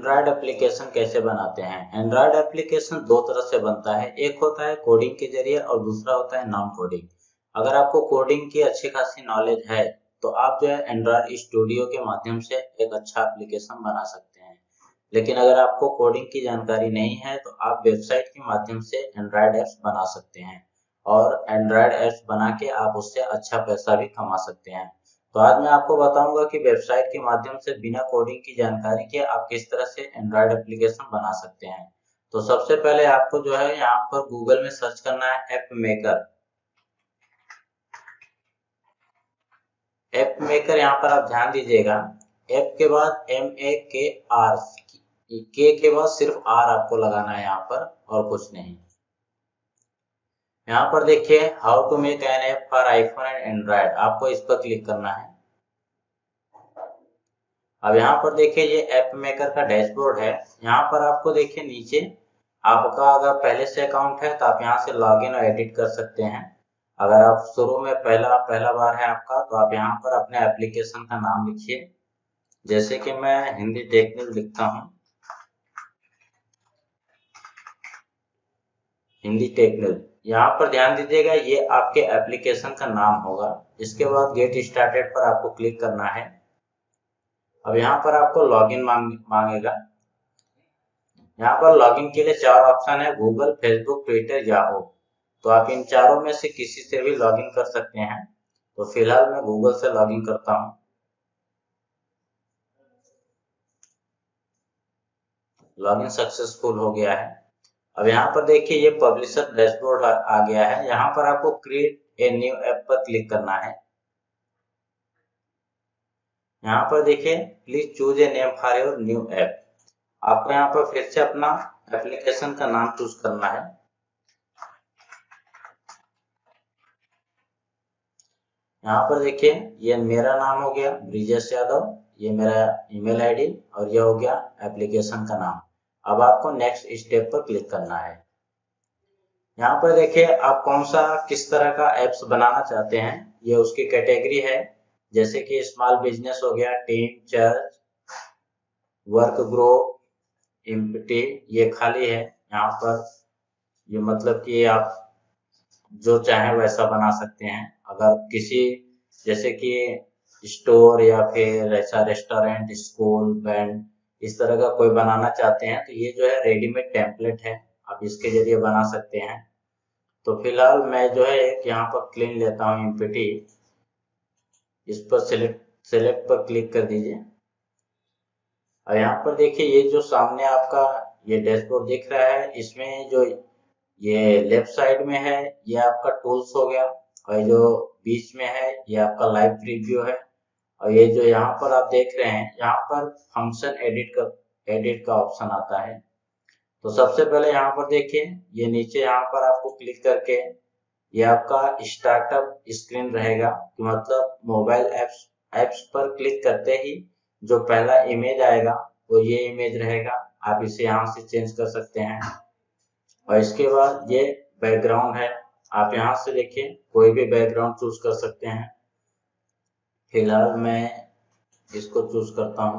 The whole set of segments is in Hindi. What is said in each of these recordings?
एंड्रॉयड एप्लीकेशन कैसे बनाते हैं। एंड्रॉयड एप्लीकेशन दो तरह से बनता है, एक होता है कोडिंग के जरिए और दूसरा होता है नॉन कोडिंग। अगर आपको कोडिंग की अच्छी खासी नॉलेज है तो आप जो है एंड्रॉयड स्टूडियो के माध्यम से एक अच्छा एप्लीकेशन बना सकते हैं। लेकिन अगर आपको कोडिंग की जानकारी नहीं है तो आप वेबसाइट के माध्यम से एंड्रॉयड ऐप्स बना सकते हैं और एंड्रॉयड ऐप्स बना के आप उससे अच्छा पैसा भी कमा सकते हैं। तो आज मैं आपको बताऊंगा कि वेबसाइट के माध्यम से बिना कोडिंग की जानकारी के आप किस तरह से एंड्रॉयड एप्लीकेशन बना सकते हैं। तो सबसे पहले आपको जो है यहाँ पर गूगल में सर्च करना है ऐप मेकर। ऐप मेकर यहाँ पर आप ध्यान दीजिएगा, ऐप के बाद MAKR, के बाद सिर्फ R आपको लगाना है यहाँ पर और कुछ नहीं। यहाँ पर देखिए how to make an app for iPhone and Android, आपको इस पर क्लिक करना है। अब यहाँ पर देखिए ये ऐप मेकर का डैशबोर्ड है। यहाँ पर आपको देखिए नीचे आपका अगर पहले से अकाउंट है तो आप यहाँ से लॉगिन और एडिट कर सकते हैं। अगर आप शुरू में पहला बार है आपका तो आप यहाँ पर अपने एप्लीकेशन का नाम लिखिए, जैसे कि मैं हिंदी टेक न्यूज लिखता हूँ, हिंदी टेक न्यूज। यहाँ पर ध्यान दीजिएगा ये आपके एप्लीकेशन का नाम होगा। इसके बाद गेट स्टार्टेड पर आपको क्लिक करना है। अब यहाँ पर आपको लॉगिन मांगेगा। यहाँ पर लॉगिन के लिए चार ऑप्शन है, गूगल, फेसबुक, ट्विटर, याहू। तो आप इन चारों में से किसी से भी लॉगिन कर सकते हैं। तो फिलहाल मैं गूगल से लॉगिन करता हूँ। लॉगिन सक्सेसफुल हो गया है। अब यहाँ पर देखिए ये पब्लिशर डैशबोर्ड आ गया है। यहाँ पर आपको क्रिएट ए न्यू ऐप पर क्लिक करना है। यहाँ पर देखिए please choose a name for your new app. आपको यहाँ पर फिर से अपना एप्लीकेशन का नाम चूज करना है। यहाँ पर देखिए ये मेरा नाम हो गया ब्रिजेश यादव, ये मेरा ईमेल आईडी और ये हो गया एप्लीकेशन का नाम। अब आपको नेक्स्ट स्टेप पर क्लिक करना है। यहाँ पर देखिए आप कौन सा किस तरह का एप्स बनाना चाहते हैं, ये उसकी कैटेगरी है। जैसे कि स्मॉल बिजनेस हो गया, team, church, work group, empty, ये खाली है। यहाँ पर ये मतलब कि आप जो चाहे वैसा बना सकते हैं। अगर किसी जैसे कि स्टोर या फिर ऐसा रेस्टोरेंट, स्कूल, बैंड, इस तरह का कोई बनाना चाहते हैं तो ये जो है रेडीमेड टेम्पलेट है, आप इसके जरिए बना सकते हैं। तो फिलहाल मैं जो है एक यहाँ पर क्लीन लेता हूँ एम्प्टी, इस पर सेलेक्ट पर क्लिक कर दीजिए। और यहाँ पर देखिए ये जो सामने आपका ये डैशबोर्ड दिख रहा है, इसमें जो ये लेफ्ट साइड में है ये आपका टूल्स हो गया, और जो बीच में है ये आपका लाइव प्रीव्यू है, और ये जो यहाँ पर आप देख रहे हैं यहाँ पर फंक्शन एडिट का ऑप्शन आता है। तो सबसे पहले यहाँ पर देखिए ये नीचे यहाँ पर आपको क्लिक करके ये आपका स्टार्टअप स्क्रीन रहेगा, कि मतलब मोबाइल एप्स पर क्लिक करते ही जो पहला इमेज आएगा वो ये इमेज रहेगा। आप इसे यहाँ से चेंज कर सकते हैं। और इसके बाद ये बैकग्राउंड है, आप यहाँ से देखिए कोई भी बैकग्राउंड चूज कर सकते हैं। फिलहाल मैं इसको चूज करता हूँ।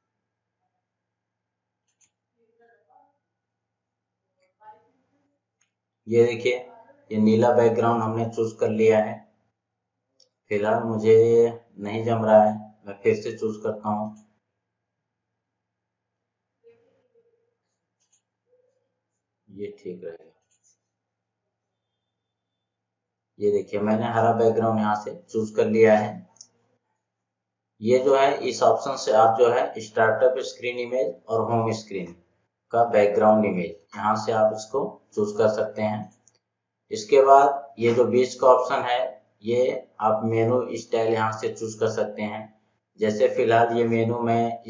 ये देखिए ये नीला बैकग्राउंड हमने चूज कर लिया है। फिलहाल मुझे नहीं जम रहा है, मैं फिर से चूज करता हूँ। ये ठीक रहेगा। ये देखिए मैंने हरा बैकग्राउंड यहाँ से चूज कर लिया है। ये जो है इस ऑप्शन से आप जो है स्टार्टअप स्क्रीन इमेज और होम स्क्रीन का बैकग्राउंड इमेज यहाँ से आप इसको चूज कर सकते हैं। इसके बाद ये जो बीच का ऑप्शन है ये आप मेनू स्टाइल यहाँ से चूज कर सकते हैं। जैसे फिलहाल ये मेनू में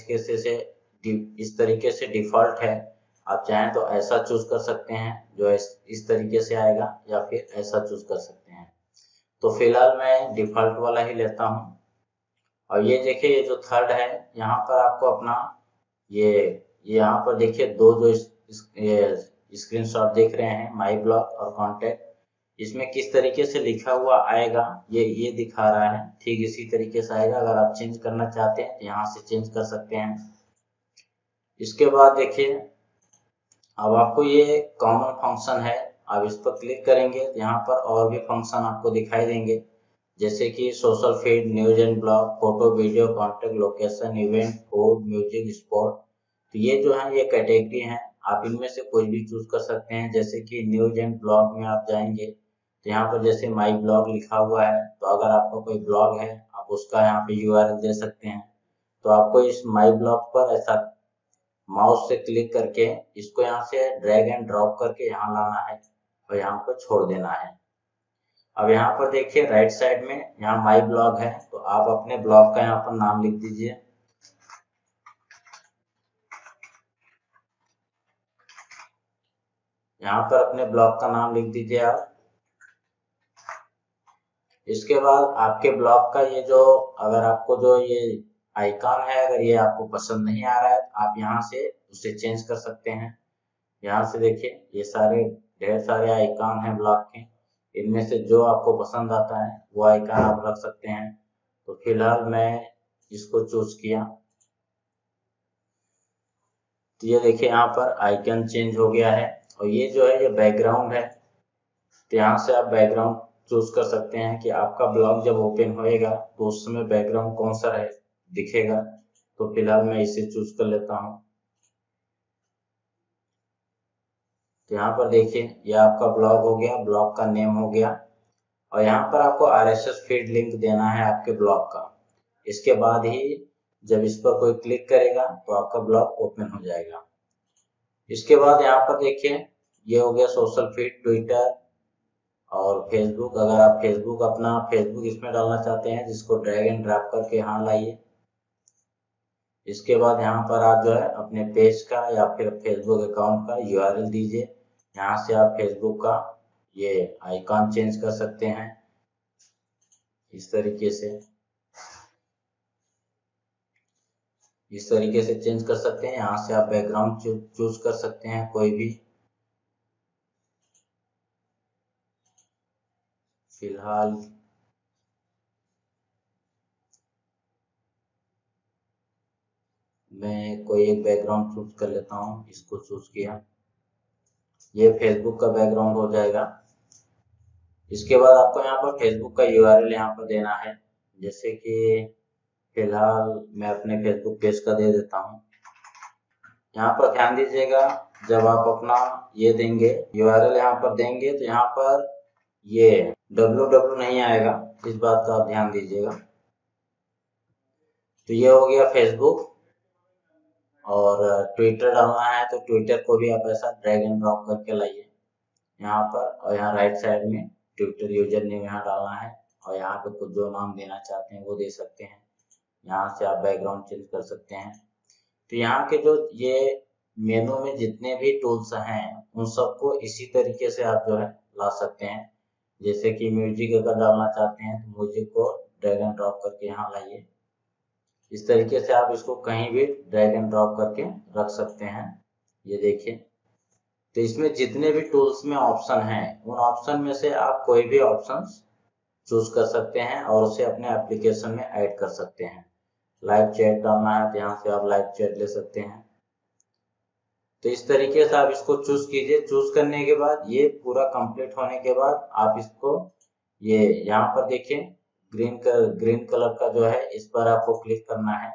इस तरीके से डिफॉल्ट है। आप चाहें तो ऐसा चूज कर सकते हैं जो इस तरीके से आएगा, या फिर ऐसा चूज कर सकते हैं। तो फिलहाल मैं डिफॉल्ट वाला ही लेता हूँ। और ये देखिए ये जो थर्ड है यहाँ पर आपको अपना ये यहाँ पर देखिए दो जो स्क्रीनशॉट देख रहे हैं, माई ब्लॉग और कॉन्टेक्ट, इसमें किस तरीके से लिखा हुआ आएगा ये दिखा रहा है। ठीक इसी तरीके से आएगा। अगर आप चेंज करना चाहते हैं तो यहाँ से चेंज कर सकते हैं। इसके बाद देखिए अब आपको ये कॉमन फंक्शन है, आप इस पर क्लिक करेंगे तो यहाँ पर और भी फंक्शन आपको दिखाई देंगे, जैसे कि social feed, news and blog, photo, video, contact, location, event, food, music, sport. तो ये जो है ये कैटेगरी है, आप इनमें से कोई भी चूज कर सकते हैं। जैसे कि न्यूज एंड ब्लॉग में आप जाएंगे तो यहाँ पर जैसे माई ब्लॉग लिखा हुआ है, तो अगर आपका कोई ब्लॉग है आप उसका यहाँ पे यूआरएल दे सकते हैं। तो आपको इस माई ब्लॉग पर ऐसा माउस से क्लिक करके इसको यहाँ से ड्रैग एंड ड्रॉप करके यहाँ लाना है और यहाँ पर छोड़ देना है। अब यहाँ पर देखिए राइट साइड में यहाँ माई ब्लॉग है, तो आप अपने ब्लॉग का यहाँ पर नाम लिख दीजिए। यहाँ पर अपने ब्लॉग का नाम लिख दीजिए आप। इसके बाद आपके ब्लॉग का ये जो, अगर आपको जो ये आइकॉन है अगर ये आपको पसंद नहीं आ रहा है तो आप यहाँ से उसे चेंज कर सकते हैं। यहाँ से देखिए ये सारे ढेर सारे आइकॉन हैं ब्लॉग के, इनमें से जो आपको पसंद आता है वो आइकॉन आप रख सकते हैं। तो फिलहाल मैं इसको चूज किया, तो ये देखिए यहाँ पर आइकन चेंज हो गया है। और ये जो है ये बैकग्राउंड है, तो यहाँ से आप बैकग्राउंड चूज कर सकते हैं कि आपका ब्लॉग जब ओपन होएगा तो उस समय बैकग्राउंड कौन सा रहे दिखेगा। तो फिलहाल मैं इसे चूज कर लेता हूँ। तो यहाँ पर देखिए ये आपका ब्लॉग हो गया, ब्लॉग का नेम हो गया। और यहाँ पर आपको आरएसएस फीड लिंक देना है आपके ब्लॉग का। इसके बाद ही जब इस पर कोई क्लिक करेगा तो आपका ब्लॉग ओपन हो जाएगा। इसके बाद यहाँ पर देखिए ये हो गया सोशल फीड, ट्विटर और फेसबुक। अगर आप फेसबुक अपना फेसबुक इसमें डालना चाहते हैं जिसको ड्रैग एंड ड्रॉप करके यहाँ लाइए। इसके बाद यहाँ पर आप जो है अपने पेज का या फिर फेसबुक अकाउंट का यूआरएल दीजिए। यहाँ से आप फेसबुक का ये आइकॉन चेंज कर सकते हैं इस तरीके से, चेंज कर सकते हैं। यहाँ से आप बैकग्राउंड चूज कर सकते हैं कोई भी। फिलहाल मैं कोई एक बैकग्राउंड चूज कर लेता हूँ, इसको चूज किया, ये फेसबुक का बैकग्राउंड हो जाएगा। इसके बाद आपको यहाँ पर फेसबुक का यूआरएल यहाँ पर देना है, जैसे कि फिलहाल मैं अपने फेसबुक पेज का दे देता हूँ। यहाँ पर ध्यान दीजिएगा जब आप अपना ये देंगे यूआरएल यहाँ पर देंगे तो यहाँ पर ये www नहीं आएगा, इस बात का आप ध्यान दीजिएगा। तो ये हो गया फेसबुक। और ट्विटर डालना है तो ट्विटर को भी आप ऐसा ड्रैग एंड ड्रॉप करके लाइए यहाँ पर, और यहाँ राइट साइड में ट्विटर यूजर नेम यहाँ डालना है और यहाँ पे कुछ जो नाम देना चाहते हैं वो दे सकते हैं। यहाँ से आप बैकग्राउंड चेंज कर सकते हैं। तो यहाँ के जो ये मेनू में जितने भी टूल्स हैं उन सबको इसी तरीके से आप जो है ला सकते हैं। जैसे कि म्यूजिक अगर डालना चाहते हैं तो म्यूजिक को ड्रैग एंड ड्रॉप करके यहाँ लाइए। इस तरीके से आप इसको कहीं भी ड्रैग एंड ड्रॉप करके रख सकते हैं। ये देखिए, तो इसमें जितने भी टूल्स में ऑप्शन हैं उन ऑप्शन में से आप कोई भी ऑप्शन चूज कर सकते हैं और उसे अपने एप्लीकेशन में ऐड कर सकते हैं। लाइव चैट डालना है तो यहाँ से आप लाइव चैट ले सकते हैं। तो इस तरीके से आप इसको चूज कीजिए। चूज करने के बाद ये पूरा कंप्लीट होने के बाद आप इसको ये यहाँ पर देखिए ग्रीन कलर का जो है इस पर आपको क्लिक करना है।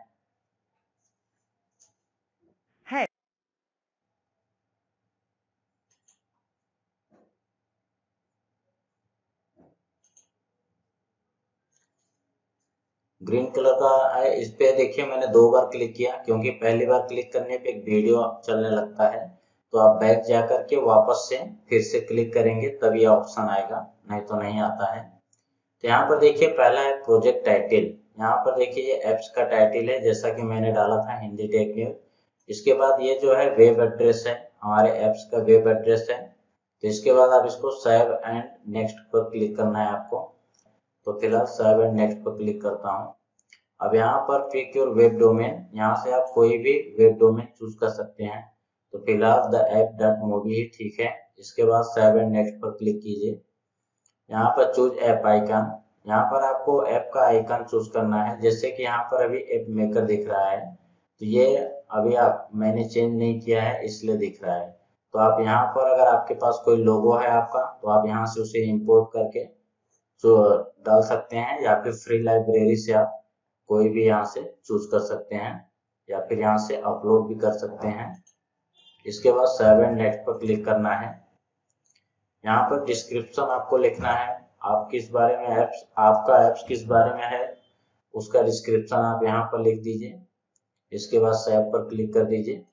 ग्रीन कलर का है, इस पे देखिए मैंने 2 बार क्लिक किया क्योंकि पहली बार क्लिक करने पे एक वीडियो चलने लगता है। तो आप बैक जा करके वापस से फिर से क्लिक करेंगे तब ये ऑप्शन आएगा, नहीं तो नहीं आता है। तो यहाँ पर देखिए पहला है प्रोजेक्ट टाइटल। यहाँ पर देखिए ये एप्स का टाइटल है जैसा कि मैंने डाला था हिंदी टेक न्यूज। इसके बाद ये जो है वेब एड्रेस है, हमारे एप्स का वेब एड्रेस है। तो इसके बाद आप इसको सेव एंड नेक्स्ट पर क्लिक करना है आपको। तो फिलहाल सेव एंड नेक्स्ट पर क्लिक करता हूँ। अब यहाँ पर पिक योर वेब डोमेन, यहाँ से आप कोई भी वेब डोमेन चूज कर सकते हैं। तो फिलहाल द app.mobi ही ठीक है। इसके बाद सेव एंड नेक्स्ट पर क्लिक कीजिए। यहाँ पर चूज ऐप आइकन, यहाँ पर आपको ऐप का आइकन चूज करना है। जैसे कि यहाँ पर अभी ऐप मेकर दिख रहा है तो ये अभी मैंने चेंज नहीं किया है इसलिए दिख रहा है। तो आप यहाँ पर अगर आपके पास कोई लोगो है आपका तो आप यहाँ से उसे इंपोर्ट करके जो डाल सकते हैं, या फिर फ्री लाइब्रेरी से आप कोई भी यहाँ से चूज कर सकते हैं, या फिर यहाँ से अपलोड भी कर सकते हैं। इसके बाद सेव एंड नेक्स्ट पर क्लिक करना है। यहाँ पर डिस्क्रिप्शन आपको लिखना है, आप किस बारे में आपका एप्स किस बारे में है उसका डिस्क्रिप्शन आप यहाँ पर लिख दीजिए। इसके बाद सेव पर क्लिक कर दीजिए।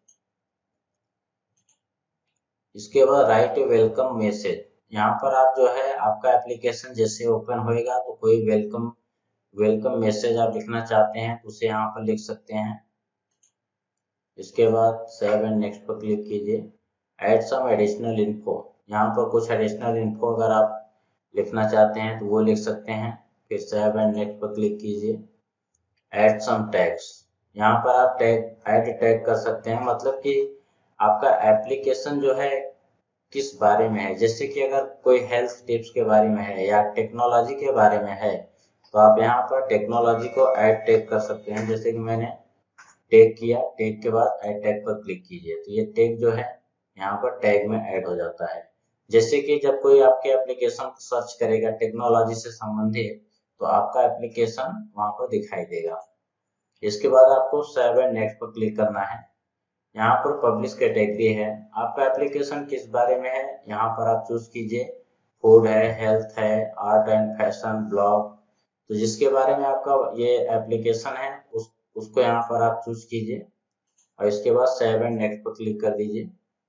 इसके बाद राइट ए वेलकम मैसेज, यहाँ पर आप जो है आपका एप्लीकेशन जैसे ओपन होएगा तो कोई वेलकम मैसेज आप लिखना चाहते हैं तो उसे यहाँ पर लिख सकते हैं। इसके बाद सेव एंड नेक्स्ट पर क्लिक कीजिए। ऐड सम एडिशनल इन्फो, यहाँ पर कुछ एडिशनल इन्फो अगर आप लिखना चाहते हैं तो वो लिख सकते हैं। फिर सेव एंड नेक्स्ट पर क्लिक कीजिए। ऐड सम टैग्स, यहाँ पर आप ऐड टैग कर सकते हैं, मतलब कि आपका एप्लीकेशन जो है किस बारे में है। जैसे कि अगर कोई हेल्थ टिप्स के बारे में है या टेक्नोलॉजी के बारे में है तो आप यहाँ पर टेक्नोलॉजी को ऐड टैग कर सकते हैं। जैसे कि मैंने टैग किया, टैग के बाद ऐड टैग पर क्लिक कीजिए तो ये टैग जो है यहाँ पर टैग में ऐड हो जाता है। जैसे कि जब कोई आपके एप्लीकेशन को सर्च करेगा टेक्नोलॉजी से संबंधित तो आपका एप्लीकेशन वहां पर दिखाई देगा। इसके बाद आपको सेव एंड नेक्स्ट पर क्लिक करना है। यहाँ पर पब्लिश कैटेगरी है, आपका एप्लीकेशन किस बारे में है यहाँ पर आप चूज कीजिए। फूड है, हेल्थ है, आर्ट एंड फैशन, ब्लॉग, तो जिसके बारे में आपका ये एप्लीकेशन है उसको यहाँ पर आप चूज कीजिए और इसके बाद सेव एंड नेक्स्ट पर क्लिक कर दीजिए।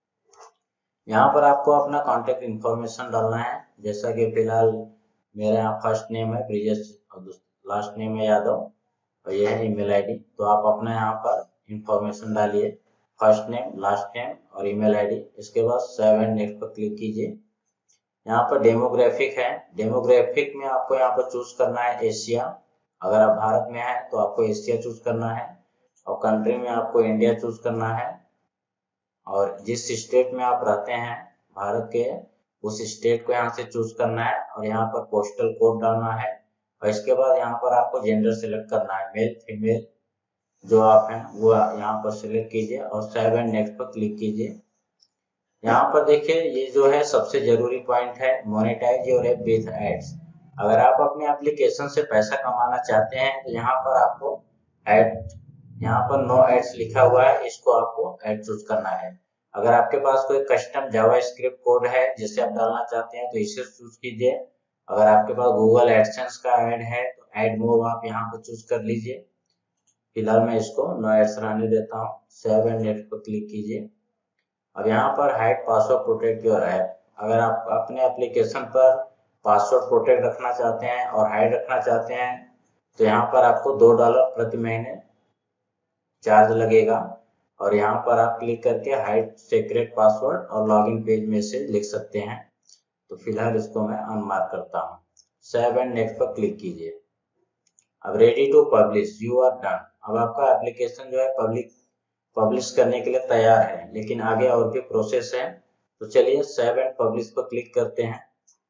यहाँ पर आपको अपना कॉन्टेक्ट इन्फॉर्मेशन डालना है। जैसा कि फिलहाल मेरा यहाँ फर्स्ट नेम है ब्रिजेश और लास्ट नेम है यादव और ये है ईमेल आईडी, तो आप अपना यहाँ पर इंफॉर्मेशन डालिए, फर्स्ट नेम, लास्ट नेम और ईमेल आईडी। इसके बाद सेव एंड नेक्स्ट पर क्लिक कीजिए। यहाँ पर डेमोग्राफिक है, डेमोग्राफिक में आपको यहाँ पर चूज करना है एशिया। अगर आप भारत में है तो आपको एशिया चूज करना है और कंट्री में आपको इंडिया चूज करना है और जिस स्टेट में आप रहते हैं भारत के उस स्टेट को यहाँ से चूज करना है और यहाँ पर पोस्टल कोड डालना है और इसके बाद यहाँ पर आपको जेंडर सिलेक्ट करना है, मेल फीमेल जो आप हैं वो यहाँ पर सिलेक्ट कीजिए और सेव एंड नेक्स्ट पर क्लिक कीजिए। यहाँ पर देखिए ये जो है सबसे जरूरी पॉइंट है, monetize your app with ads. अगर आप अपने एप्लीकेशन से पैसा कमाना चाहते हैं तो यहाँ पर आपको एड, यहाँ पर नो एड्स लिखा हुआ है, इसको आपको एड चूज करना है। अगर आपके पास कोई कस्टम जावास्क्रिप्ट कोड है जिसे आप डालना चाहते हैं तो इसे चूज कीजिए। अगर आपके पास गूगल एडसेंस का ऐड है तो ऐड मूव आप यहाँ पर चूज कर लीजिए। फिलहाल मैं इसको नो एड्स रहने देता हूँ। सेव एंड नेक्स्ट पर क्लिक कीजिए। अब यहाँ पर hide password protect your app, अगर आप अपने एप्लीकेशन पर पासवर्ड प्रोटेक्ट रखना चाहते हैं और हाइड रखना चाहते हैं तो यहाँ पर आपको $2 प्रति महीने चार्ज लगेगा और यहाँ पर आप क्लिक करके हाइड सीक्रेट पासवर्ड और लॉगिन पेज मैसेज लिख सकते हैं। तो फिलहाल इसको मैं अनमार्क करता हूँ। सेव एंड नेक्स्ट पर क्लिक कीजिए। अब ready to publish, you are done. अब आपका एप्लीकेशन जो है पब्लिश करने के लिए तैयार है, लेकिन आगे और भी प्रोसेस है। तो चलिए सेव एंड पब्लिश पर क्लिक करते हैं।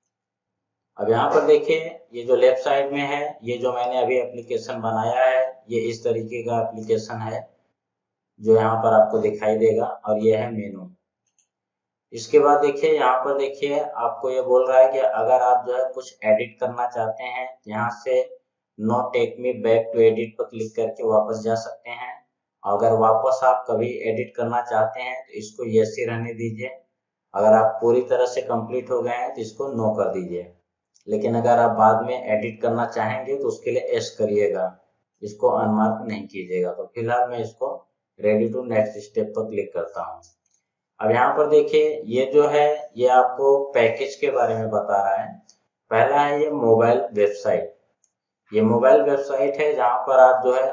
अब यहाँ पर देखिए ये जो लेफ्ट साइड में है, ये जो मैंने अभी एप्लीकेशन बनाया है ये इस तरीके का एप्लीकेशन है जो यहाँ पर आपको दिखाई देगा और ये है मेनू। इसके बाद देखिए यहाँ पर देखिए आपको ये बोल रहा है कि अगर आप जो है कुछ एडिट करना चाहते हैं यहाँ से no take me back to edit पर क्लिक करके वापस जा सकते हैं। अगर वापस आप कभी एडिट करना चाहते हैं तो इसको यस ही रहने दीजिए। अगर आप पूरी तरह से कंप्लीट हो गए हैं तो इसको नो कर दीजिए, लेकिन अगर आप बाद में एडिट करना चाहेंगे तो उसके लिए एस करिएगा, इसको अनमार्क नहीं कीजिएगा। तो फिलहाल मैं इसको रेडी टू नेक्स्ट स्टेप पर क्लिक करता हूँ। अब यहाँ पर देखिए ये जो है ये आपको पैकेज के बारे में बता रहा है। पहला है ये मोबाइल वेबसाइट, ये मोबाइल वेबसाइट है जहाँ पर आप जो है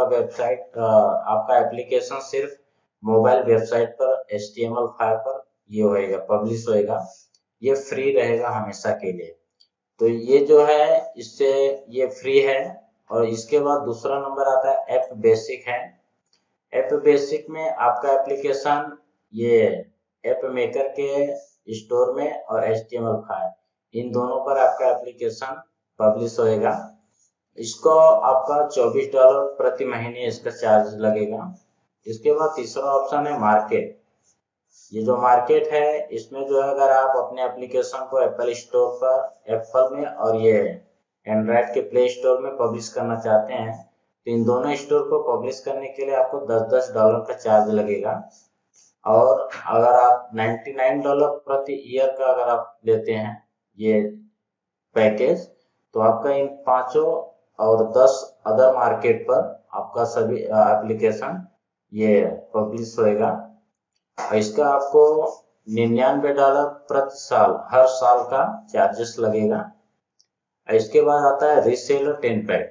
आपका एप्लीकेशन सिर्फ मोबाइल वेबसाइट पर HTML फाइल पर ये होएगा, पब्लिश होएगा, ये फ्री रहेगा हमेशा के लिए। तो ये जो है इससे ये फ्री है। और इसके बाद दूसरा नंबर आता है ऐप बेसिक है। ऐप बेसिक में आपका एप्लीकेशन ये ऐप मेकर के स्टोर में और HTML फाइल इन दोनों पर आपका एप्लीकेशन पब्लिश होएगा। इसको आपका $24 प्रति महीने इसका चार्ज लगेगा। इसके बाद तीसरा ऑप्शन है मार्केट। ये जो मार्केट है इसमें जो है अगर आप अपने एप्लीकेशन को एप्पल स्टोर पर एप्पल में और ये एंड्रॉयड के प्ले स्टोर में पब्लिश करना चाहते हैं तो इन दोनों स्टोर को पब्लिश करने के लिए आपको $10 का चार्ज लगेगा। और अगर आप $99 प्रति ईयर का अगर आप लेते हैं ये पैकेज तो आपका इन पांचों और 10 अदर मार्केट पर आपका सभी एप्लीकेशन ये पब्लिश होएगा। और इसका आपको $99 प्रति साल हर साल का चार्जेस लगेगा। इसके बाद आता है रीसेलर 10 पैक।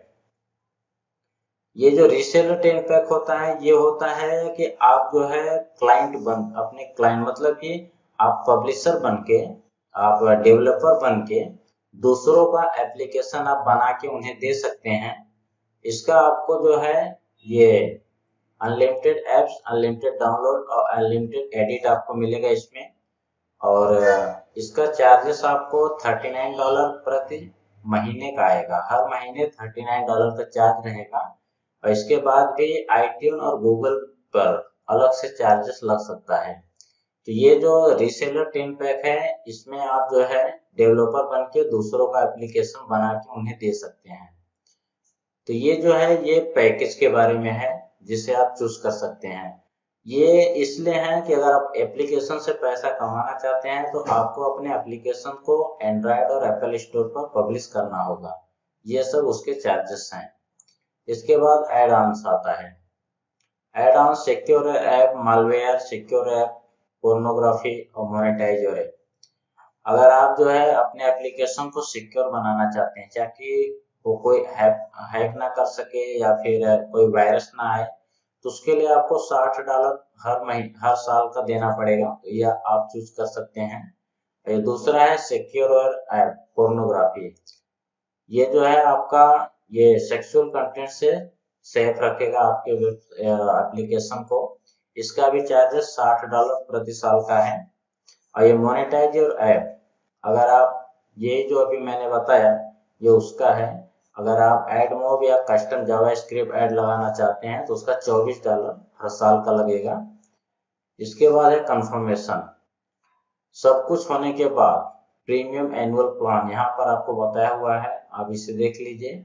ये जो रीसेलर 10 पैक होता है ये होता है कि आप जो है अपने क्लाइंट मतलब कि आप पब्लिशर बन के आप डेवलपर बन के दूसरों का एप्लीकेशन आप बना के उन्हें दे सकते हैं। इसका आपको जो है ये अनलिमिटेड एप्स, अनलिमिटेड डाउनलोड और अनलिमिटेड एडिट आपको मिलेगा इसमें। और इसका चार्जेस आपको $39 प्रति महीने का आएगा। हर महीने $39 का चार्ज रहेगा। और इसके बाद भी iTunes और गूगल पर अलग से चार्जेस लग सकता है। तो ये जो रीसेलर 10 पैक है इसमें आप जो है डेवलपर बन के दूसरों का एप्लीकेशन बना के उन्हें दे सकते हैं। तो ये जो है ये पैकेज के बारे में है जिसे आप चूज कर सकते हैं। ये इसलिए है कि अगर आप एप्लीकेशन से पैसा कमाना चाहते हैं तो आपको अपने एप्लीकेशन को एंड्रॉयड और एप्पल स्टोर पर पब्लिश करना होगा। ये सब उसके चार्जेस हैं। इसके बाद एड ऑन्स आता है। Add on secure app, malware, secure app, pornography और मोनेटाइजर ऐप। अगर आप जो है अपने एप्लीकेशन को सिक्योर बनाना चाहते हैं ताकि वो कोई हैक ना कर सके या फिर कोई वायरस ना आए तो उसके लिए आपको $60 हर साल का देना पड़ेगा। तो यह आप चूज कर सकते हैं। ये दूसरा है सिक्योर ऐप पोर्नोग्राफी। ये जो है आपका ये सेक्सुअल कंटेंट से सेफ रखेगा आपके एप्लीकेशन को। इसका भी चार्जेस $60 प्रति साल का है। और ये मोनेटाइजर ऐप अगर आप ये जो अभी मैंने बताया ये उसका है। अगर आप एड मॉब या कस्टम जावास्क्रिप्ट ऐड लगाना चाहते हैं तो उसका $24 हर साल का लगेगा। इसके बाद है कंफर्मेशन। सब कुछ होने के बाद प्रीमियम एनुअल प्लान यहाँ पर आपको बताया हुआ है, आप इसे देख लीजिए।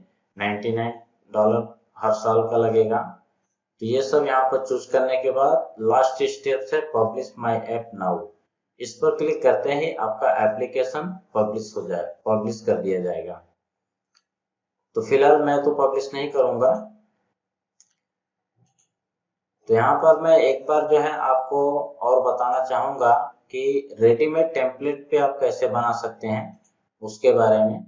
$99 हर साल का लगेगा। तो ये सब यहाँ पर चूज करने के बाद लास्ट स्टेप है पब्लिश माई ऐप नाउ। इस पर क्लिक करते ही आपका एप्लीकेशन पब्लिश कर दिया जाएगा। तो फिलहाल मैं तो पब्लिश नहीं करूंगा। तो यहाँ पर मैं एक बार जो है आपको और बताना चाहूंगा कि रेडीमेड टेम्पलेट पे आप कैसे बना सकते हैं उसके बारे में।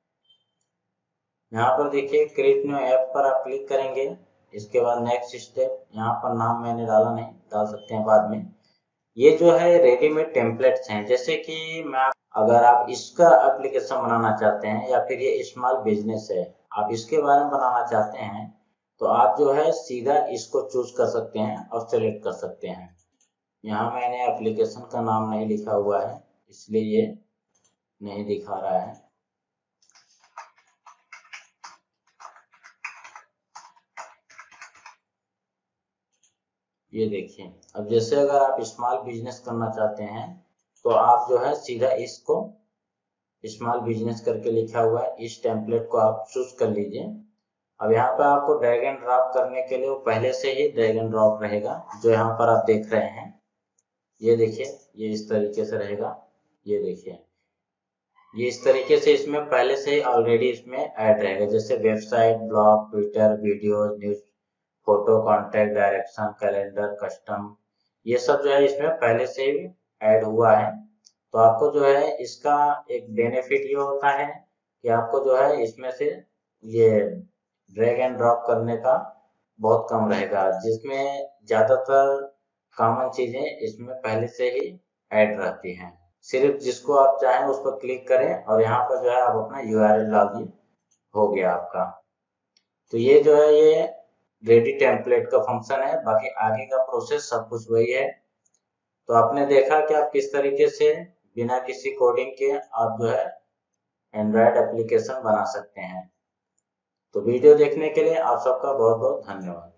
यहाँ पर देखिए क्रिएट न्यू ऐप पर आप क्लिक करेंगे। इसके बाद नेक्स्ट स्टेप, यहाँ पर नाम मैंने डाला नहीं, डाल सकते हैं बाद में। ये जो है रेडीमेड टेम्पलेट्स हैं, जैसे कि अगर आप इसका एप्लीकेशन बनाना चाहते हैं या फिर ये स्मॉल बिजनेस है आप इसके बारे में बनाना चाहते हैं तो आप जो है सीधा इसको चूज कर सकते हैं और सेलेक्ट कर सकते हैं। यहाँ मैंने एप्लीकेशन का नाम नहीं लिखा हुआ है इसलिए ये नहीं दिखा रहा है। ये देखिए अब जैसे अगर आप स्मॉल बिजनेस करना चाहते हैं तो आप जो है सीधा इसको स्मॉल बिजनेस करके लिखा हुआ है इस टेम्पलेट को आप चूज कर लीजिए। अब यहाँ पे आपको ड्रैग एंड ड्रॉप करने के लिए वो पहले से ही ड्रैग एंड ड्रॉप रहेगा जो यहाँ पर आप देख रहे हैं। ये देखिए ये इस तरीके से रहेगा। ये देखिए ये इस तरीके से इसमें पहले से ही ऑलरेडी इसमें ऐड रहेगा, जैसे website, blog, Twitter, video, news, photo, contact, direction, calendar, custom, ये सब जो है इसमें पहले से ही ऐड हुआ है। तो आपको जो है इसका एक बेनिफिट ये होता है कि आपको जो है इसमें से ये ड्रैग एंड ड्रॉप करने का बहुत कम रहेगा, जिसमें ज्यादातर कॉमन चीजें इसमें पहले से ही ऐड रहती हैं। सिर्फ जिसको आप चाहें उस पर क्लिक करें और यहाँ पर जो है आप अपना URL डाल दिए, हो गया आपका। तो ये जो है ये रेडी टेम्पलेट का फंक्शन है। बाकी आगे का प्रोसेस सब कुछ वही है। तो आपने देखा कि आप किस तरीके से बिना किसी कोडिंग के आप जो है एंड्रॉयड एप्लीकेशन बना सकते हैं। तो वीडियो देखने के लिए आप सबका बहुत बहुत धन्यवाद।